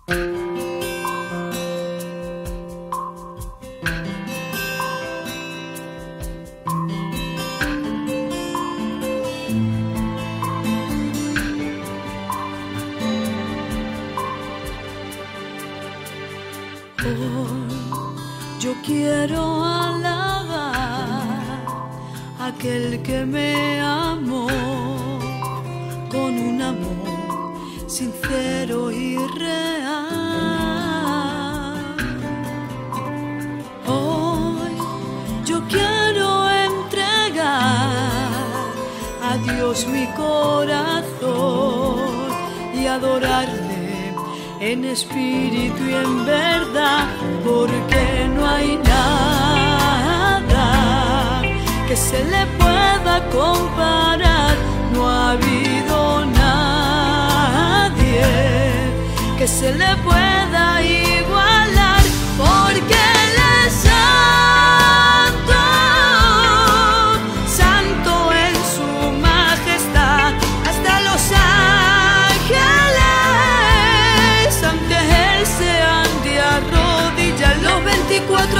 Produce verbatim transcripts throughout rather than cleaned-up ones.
Yo quiero alabar a aquel que me amó con un amor sincero y real. Hoy yo quiero entregar a Dios mi corazón y adorarle en espíritu y en verdad, porque no hay nada que se le pueda comparar. No ha habido nadie que se le pueda igualar, porque Él es santo, santo en su majestad. Hasta los ángeles ante Él se han de arrodillar. Los veinticuatro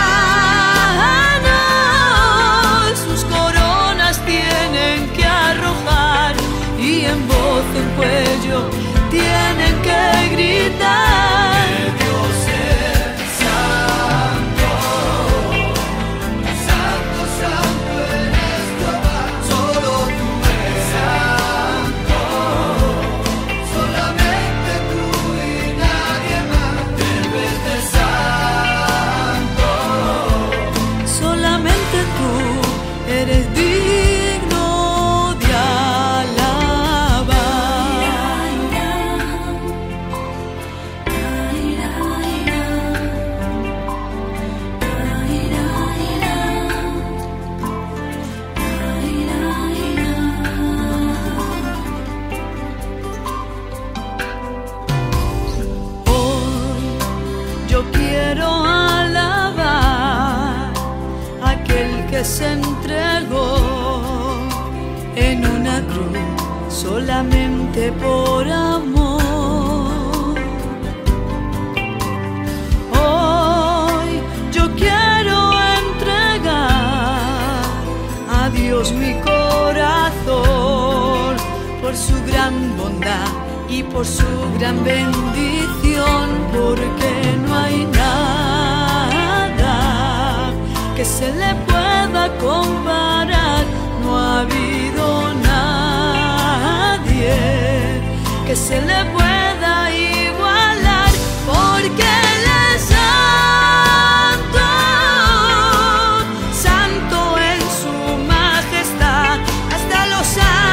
ancianos sus coronas tienen que arrojar y en voz en cuello tienen que gritar: que Dios es santo, santo, santo eres Jehová. Solo tú eres santo, solamente tú y nadie más. Debes de santo, solamente tú eres digno de se entregó en una cruz solamente por amor. Hoy yo quiero entregar a Dios mi corazón por su gran bondad y por su gran bendición, porque no hay nada que se le pueda comparar. No ha habido nadie que se le pueda igualar, porque Él es santo, santo en su majestad. Hasta los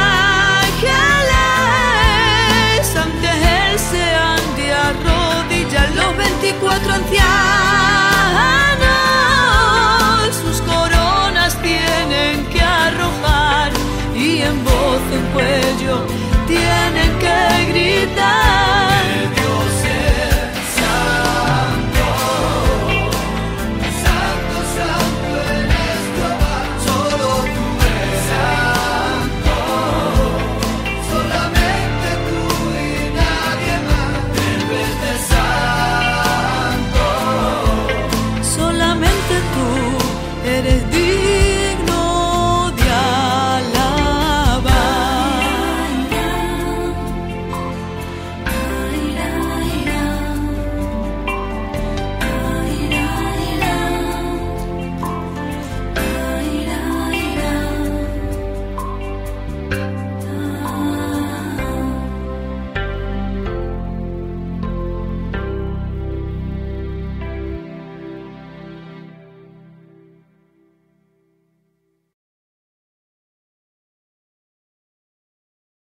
ángeles ante Él se han de arrodillar. Los veinticuatro ancianos sus coronas tienen que arrojar y en voz en cuello tienen que gritar: